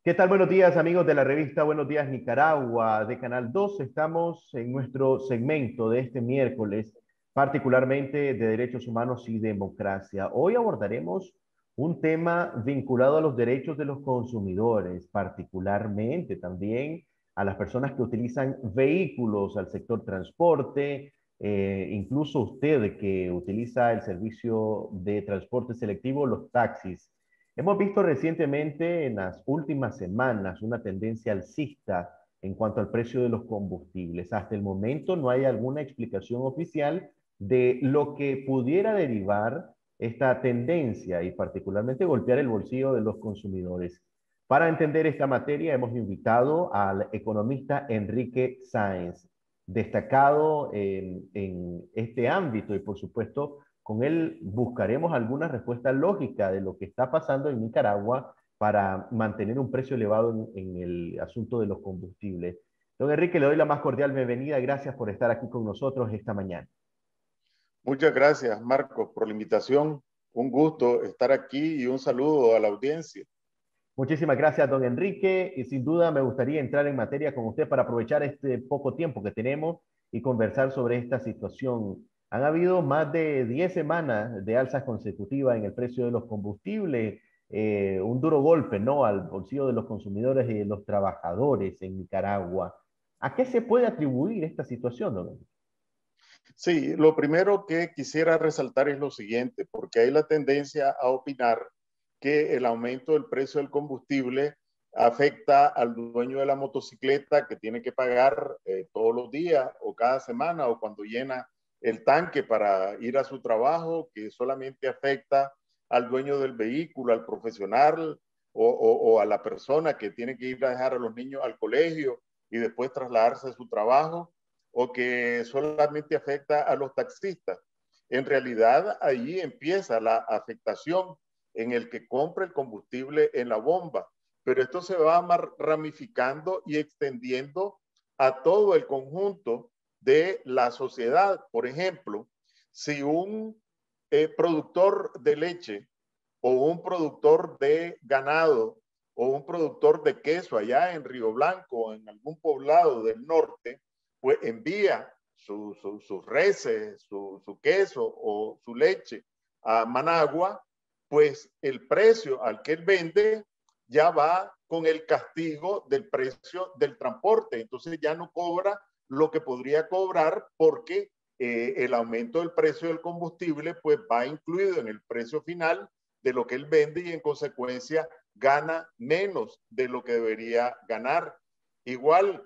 ¿Qué tal? Buenos días, amigos de la revista Buenos Días Nicaragua de Canal 2. Estamos en nuestro segmento de este miércoles, particularmente de derechos humanos y democracia. Hoy abordaremos un tema vinculado a los derechos de los consumidores, particularmente también a las personas que utilizan vehículos, al sector transporte, incluso usted que utiliza el servicio de transporte selectivo, los taxis. Hemos visto recientemente, en las últimas semanas, una tendencia alcista en cuanto al precio de los combustibles. Hasta el momento no hay alguna explicación oficial de lo que pudiera derivar esta tendencia y particularmente golpear el bolsillo de los consumidores. Para entender esta materia hemos invitado al economista Enrique Sáenz, destacado en este ámbito y por supuesto con él buscaremos alguna respuesta lógica de lo que está pasando en Nicaragua para mantener un precio elevado en el asunto de los combustibles. Don Enrique, le doy la más cordial bienvenida. Gracias por estar aquí con nosotros esta mañana. Muchas gracias, Marcos, por la invitación. Un gusto estar aquí y un saludo a la audiencia. Muchísimas gracias, don Enrique. Y sin duda me gustaría entrar en materia con usted para aprovechar este poco tiempo que tenemos y conversar sobre esta situación. Han habido más de 10 semanas de alzas consecutivas en el precio de los combustibles, un duro golpe, ¿no?, al bolsillo de los consumidores y de los trabajadores en Nicaragua. ¿A qué se puede atribuir esta situación, don Enrique? Sí, lo primero que quisiera resaltar es lo siguiente, porque hay la tendencia a opinar que el aumento del precio del combustible afecta al dueño de la motocicleta que tiene que pagar todos los días o cada semana o cuando llena el tanque para ir a su trabajo, que solamente afecta al dueño del vehículo, al profesional o a la persona que tiene que ir a dejar a los niños al colegio y después trasladarse a su trabajo, o que solamente afecta a los taxistas. En realidad, ahí empieza la afectación en el que compra el combustible en la bomba, pero esto se va ramificando y extendiendo a todo el conjunto de la sociedad. Por ejemplo, si un productor de leche o un productor de ganado o un productor de queso allá en Río Blanco o en algún poblado del norte, pues envía sus reses, su queso o su leche a Managua, pues el precio al que él vende ya va con el castigo del precio del transporte. Entonces ya no cobra lo que podría cobrar porque el aumento del precio del combustible pues va incluido en el precio final de lo que él vende y en consecuencia gana menos de lo que debería ganar. Igual,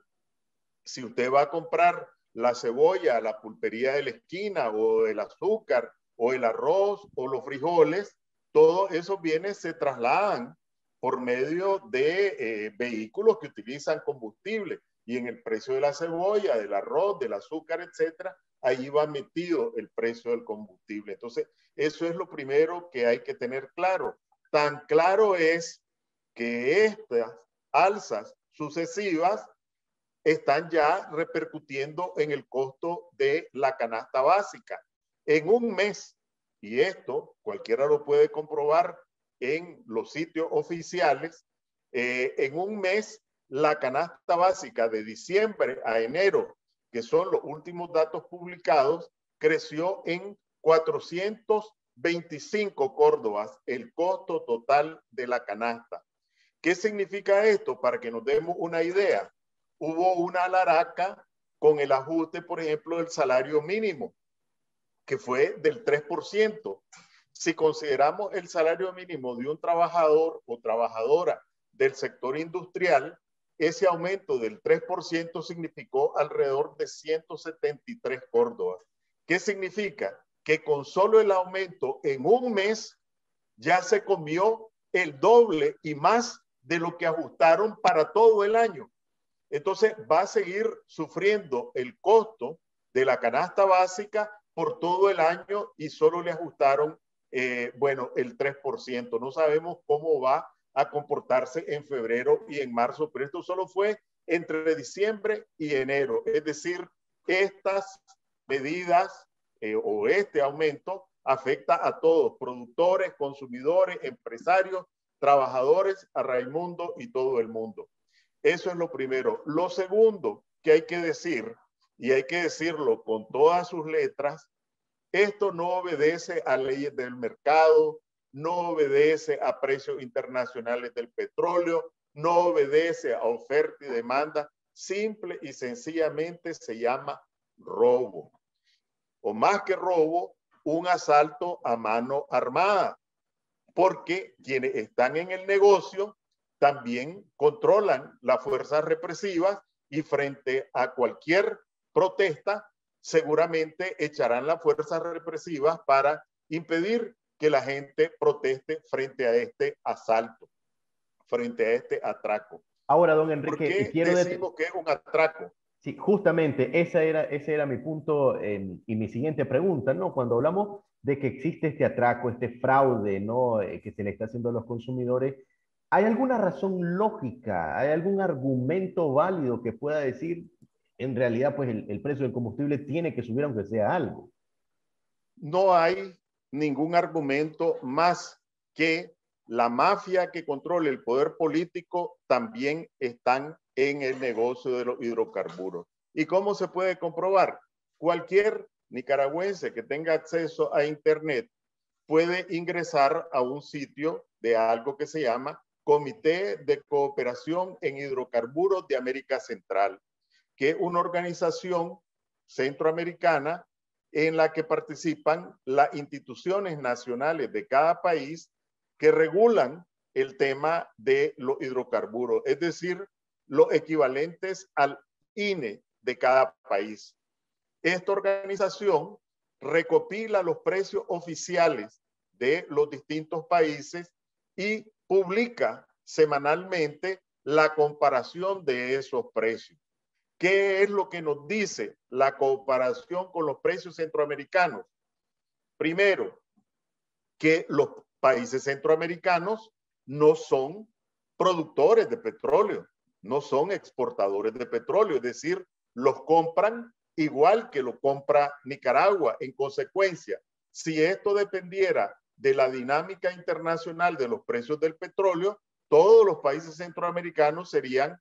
si usted va a comprar la cebolla, la pulpería de la esquina o el azúcar o el arroz o los frijoles, todos esos bienes se trasladan por medio de vehículos que utilizan combustible y en el precio de la cebolla, del arroz, del azúcar, etcétera, ahí va metido el precio del combustible. Entonces, eso es lo primero que hay que tener claro. Tan claro es que estas alzas sucesivas están ya repercutiendo en el costo de la canasta básica. En un mes, y esto cualquiera lo puede comprobar en los sitios oficiales, en un mes la canasta básica de diciembre a enero, que son los últimos datos publicados, creció en 425 córdobas el costo total de la canasta. ¿Qué significa esto? Para que nos demos una idea. Hubo una alaraca con el ajuste, por ejemplo, del salario mínimo, que fue del 3%. Si consideramos el salario mínimo de un trabajador o trabajadora del sector industrial, ese aumento del 3% significó alrededor de 173 córdobas. ¿Qué significa? Que con solo el aumento en un mes ya se comió el doble y más de lo que ajustaron para todo el año. Entonces va a seguir sufriendo el costo de la canasta básica por todo el año y solo le ajustaron, bueno, el 3%. No sabemos cómo va a comportarse en febrero y en marzo, pero esto solo fue entre diciembre y enero. Es decir, estas medidas o este aumento afecta a todos, productores, consumidores, empresarios, trabajadores, a Raimundo y todo el mundo. Eso es lo primero. Lo segundo que hay que decir, y hay que decirlo con todas sus letras, esto no obedece a leyes del mercado, no obedece a precios internacionales del petróleo, no obedece a oferta y demanda, simple y sencillamente se llama robo. O más que robo, un asalto a mano armada, porque quienes están en el negocio también controlan las fuerzas represivas y frente a cualquier protesta seguramente echarán las fuerzas represivas para impedir que la gente proteste frente a este asalto, frente a este atraco. Ahora, don ¿Por Enrique, qué decimos que es un atraco? Sí, justamente ese era mi punto y mi siguiente pregunta, ¿no? Cuando hablamos de que existe este atraco, este fraude, ¿no? Que se le está haciendo a los consumidores, ¿hay alguna razón lógica, hay algún argumento válido que pueda decir, en realidad, pues el precio del combustible tiene que subir aunque sea algo? No hay ningún argumento más que la mafia que controla el poder político también están en el negocio de los hidrocarburos. ¿Y cómo se puede comprobar? Cualquier nicaragüense que tenga acceso a Internet puede ingresar a un sitio de algo que se llama Comité de Cooperación en Hidrocarburos de América Central, que es una organización centroamericana en la que participan las instituciones nacionales de cada país que regulan el tema de los hidrocarburos, es decir, los equivalentes al INE de cada país. Esta organización recopila los precios oficiales de los distintos países y publica semanalmente la comparación de esos precios. ¿Qué es lo que nos dice la comparación con los precios centroamericanos? Primero, que los países centroamericanos no son productores de petróleo, no son exportadores de petróleo, es decir, los compran igual que lo compra Nicaragua. En consecuencia, si esto dependiera de la dinámica internacional de los precios del petróleo, todos los países centroamericanos serían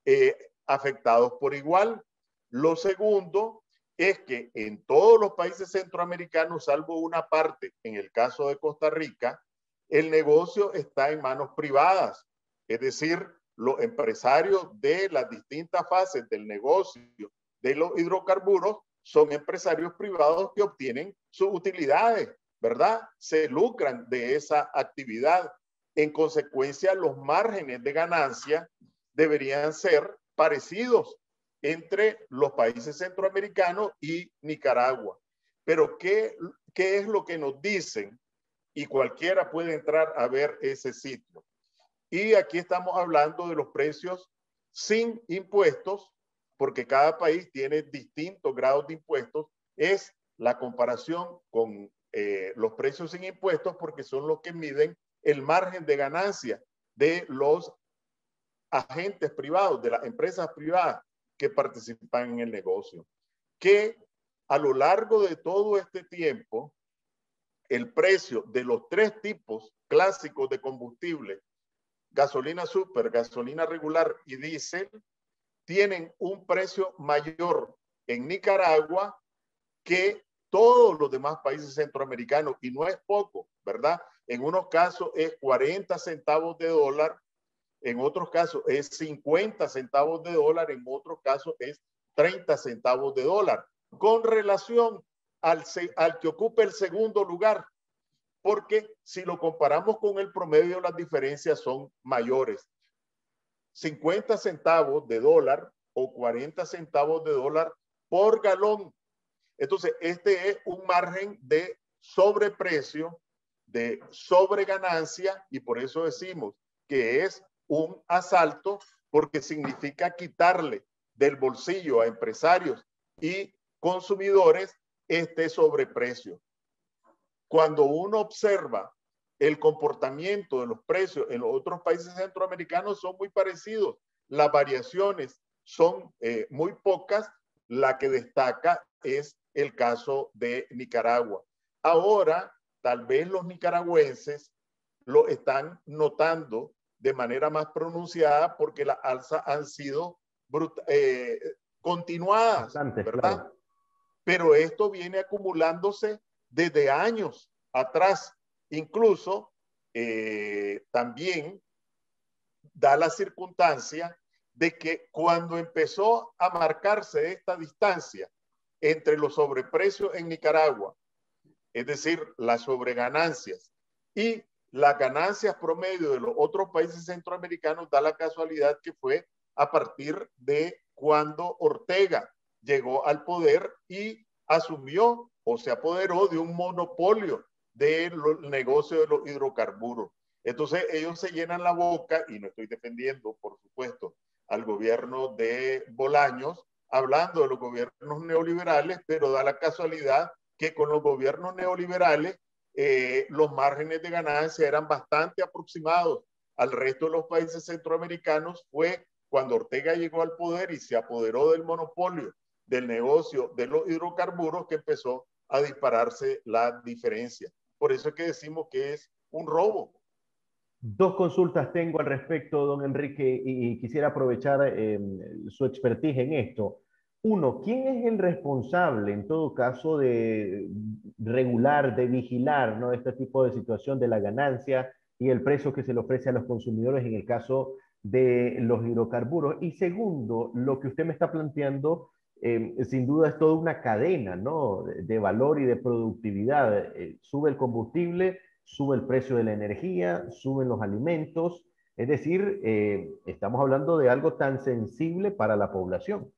afectados por igual. Lo segundo es que en todos los países centroamericanos, salvo una parte, en el caso de Costa Rica, el negocio está en manos privadas, es decir, los empresarios de las distintas fases del negocio de los hidrocarburos son empresarios privados que obtienen sus utilidades, ¿verdad? Se lucran de esa actividad. En consecuencia, los márgenes de ganancia deberían ser parecidos entre los países centroamericanos y Nicaragua. Pero ¿qué es lo que nos dicen? Y cualquiera puede entrar a ver ese sitio. Y aquí estamos hablando de los precios sin impuestos, porque cada país tiene distintos grados de impuestos. Es la comparación con los precios sin impuestos, porque son los que miden el margen de ganancia de los agentes privados, de las empresas privadas que participan en el negocio. Que a lo largo de todo este tiempo, el precio de los tres tipos clásicos de combustible, gasolina super, gasolina regular y diésel, tienen un precio mayor en Nicaragua que todos los demás países centroamericanos, y no es poco, ¿verdad? En unos casos es 40 centavos de dólar, en otros casos es 50 centavos de dólar, en otros casos es 30 centavos de dólar, con relación al que ocupa el segundo lugar, porque si lo comparamos con el promedio, las diferencias son mayores. 50 centavos de dólar o 40 centavos de dólar por galón. Entonces, este es un margen de sobreprecio, de sobreganancia, y por eso decimos que es un asalto, porque significa quitarle del bolsillo a empresarios y consumidores este sobreprecio. Cuando uno observa el comportamiento de los precios en los otros países centroamericanos, son muy parecidos. Las variaciones son muy pocas. La que destaca es el caso de Nicaragua. Ahora, tal vez los nicaragüenses lo están notando de manera más pronunciada porque las alzas han sido continuadas, Bastantes, ¿verdad? claro. Pero esto viene acumulándose desde años atrás. Incluso también da la circunstancia de que cuando empezó a marcarse esta distancia entre los sobreprecios en Nicaragua, es decir, las sobreganancias y las ganancias promedio de los otros países centroamericanos, da la casualidad que fue a partir de cuando Ortega llegó al poder y asumió o se apoderó de un monopolio del negocio de los hidrocarburos. Entonces ellos se llenan la boca, y no estoy defendiendo, por supuesto, al gobierno de Bolaños, hablando de los gobiernos neoliberales, pero da la casualidad que con los gobiernos neoliberales los márgenes de ganancia eran bastante aproximados al resto de los países centroamericanos. Fue cuando Ortega llegó al poder y se apoderó del monopolio del negocio de los hidrocarburos que empezó a dispararse la diferencia. Por eso es que decimos que es un robo. Dos consultas tengo al respecto, don Enrique, y quisiera aprovechar su expertise en esto. Uno, ¿quién es el responsable, en todo caso, de regular, de vigilar, ¿no?, este tipo de situación de la ganancia y el precio que se le ofrece a los consumidores en el caso de los hidrocarburos? Y segundo, lo que usted me está planteando, sin duda es toda una cadena, ¿no?, de valor y de productividad. Sube el combustible, sube el precio de la energía, suben los alimentos, es decir, estamos hablando de algo tan sensible para la población.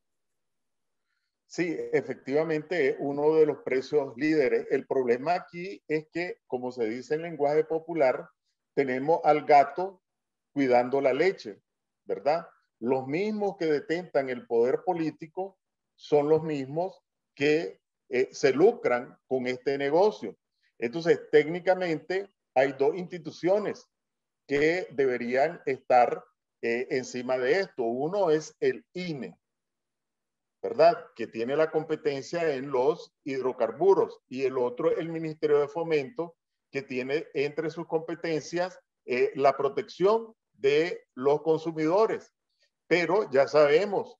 Sí, efectivamente, uno de los precios líderes. El problema aquí es que, como se dice en lenguaje popular, tenemos al gato cuidando la leche, ¿verdad? Los mismos que detentan el poder político son los mismos que se lucran con este negocio. Entonces, técnicamente, hay dos instituciones que deberían estar encima de esto. Uno es el INE, ¿verdad?, que tiene la competencia en los hidrocarburos, y el otro, el Ministerio de Fomento, que tiene entre sus competencias la protección de los consumidores. Pero ya sabemos,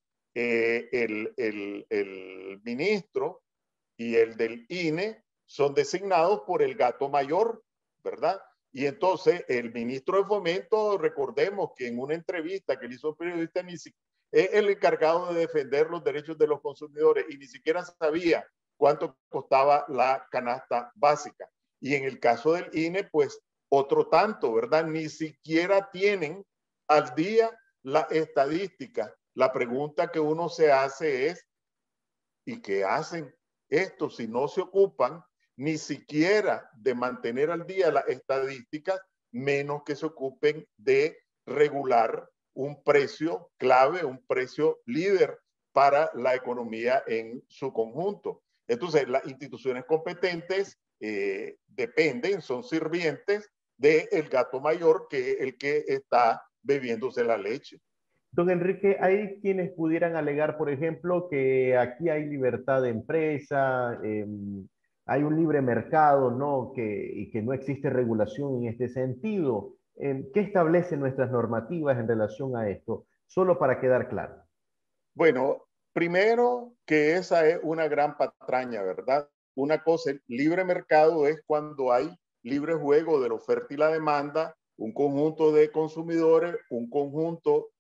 el ministro y el del INE son designados por el gato mayor, ¿verdad? Y entonces el ministro de Fomento, recordemos que en una entrevista que le hizo un periodista, es el encargado de defender los derechos de los consumidores y ni siquiera sabía cuánto costaba la canasta básica. Y en el caso del INE, pues otro tanto, ¿verdad? Ni siquiera tienen al día la estadística. La pregunta que uno se hace es, ¿y qué hacen estos si no se ocupan ni siquiera de mantener al día las estadísticas, menos que se ocupen de regular un precio clave, un precio líder para la economía en su conjunto? Entonces, las instituciones competentes dependen, son sirvientes del gato mayor, que es el que está bebiéndose la leche. Don Enrique, hay quienes pudieran alegar, por ejemplo, que aquí hay libertad de empresa, hay un libre mercado, ¿no?, y que no existe regulación en este sentido. ¿Qué establecen nuestras normativas en relación a esto? Solo para quedar claro. Bueno, primero que esa es una gran patraña, ¿verdad? Una cosa, el libre mercado es cuando hay libre juego de la oferta y la demanda, un conjunto de consumidores, un conjunto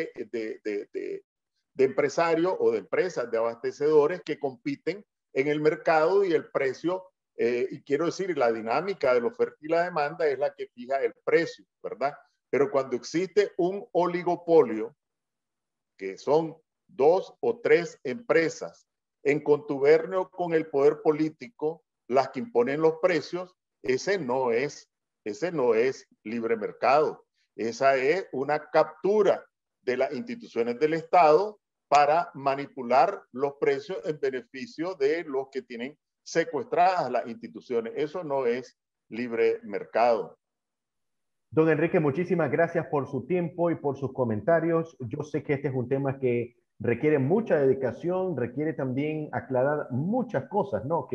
de empresarios o de empresas, de abastecedores que compiten en el mercado, y el precio, y quiero decir, la dinámica de la oferta y la demanda es la que fija el precio, ¿verdad? Pero cuando existe un oligopolio, que son dos o tres empresas en contubernio con el poder político las que imponen los precios, ese no es libre mercado. Esa es una captura de las instituciones del Estado para manipular los precios en beneficio de los que tienen secuestradas las instituciones. Eso no es libre mercado. Don Enrique, muchísimas gracias por su tiempo y por sus comentarios. Yo sé que este es un tema que requiere mucha dedicación, requiere también aclarar muchas cosas, ¿no?, que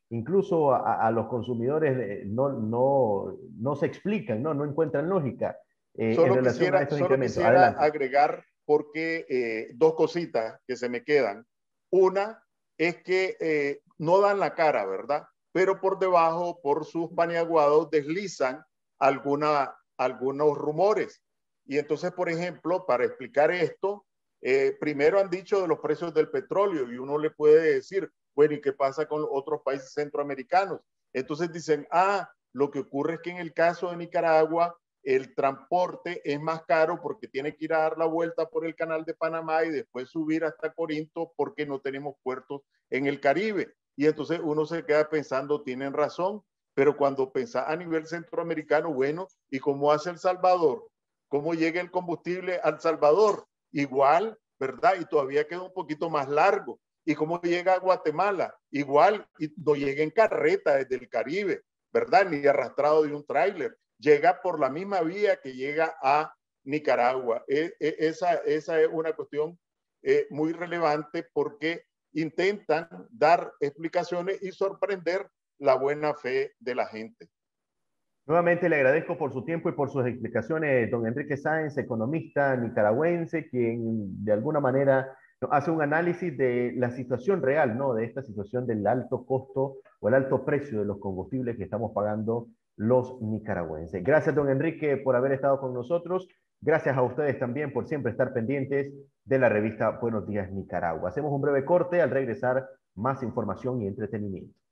incluso a los consumidores no se explican, no encuentran lógica en relación a estos Solo incrementos. quisiera Adelante. agregar porque dos cositas que se me quedan. Una es que no dan la cara, ¿verdad? Pero por debajo, por sus paniaguados, deslizan algunos rumores. Y entonces, por ejemplo, para explicar esto, primero han dicho de los precios del petróleo y uno le puede decir, bueno, ¿y qué pasa con otros países centroamericanos? Entonces dicen, lo que ocurre es que en el caso de Nicaragua, el transporte es más caro porque tiene que ir a dar la vuelta por el canal de Panamá y después subir hasta Corinto porque no tenemos puertos en el Caribe. Y entonces uno se queda pensando, tienen razón, pero cuando pensás a nivel centroamericano, bueno, ¿y cómo hace El Salvador? ¿Cómo llega el combustible al Salvador? Igual, ¿verdad? Y todavía queda un poquito más largo. ¿Y cómo llega a Guatemala? Igual, y no llega en carreta desde el Caribe, ¿verdad? Ni arrastrado de un tráiler. Llega por la misma vía que llega a Nicaragua. Esa es una cuestión muy relevante porque intentan dar explicaciones y sorprender la buena fe de la gente. Nuevamente le agradezco por su tiempo y por sus explicaciones, don Enrique Sáenz, economista nicaragüense, quien de alguna manera hace un análisis de la situación real, ¿no? De esta situación del alto costo o el alto precio de los combustibles que estamos pagando los nicaragüenses. Gracias, don Enrique, por haber estado con nosotros. Gracias a ustedes también por siempre estar pendientes de la revista Buenos Días Nicaragua. Hacemos un breve corte, al regresar más información y entretenimiento.